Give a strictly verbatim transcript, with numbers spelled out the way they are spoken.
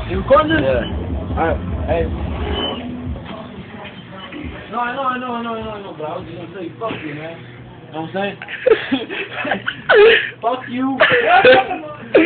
You recording? Yeah. Alright, hey. No, I know, I know, I know, I know, I know, but I was just gonna say, fuck you, man. You know what I'm saying? Fuck you.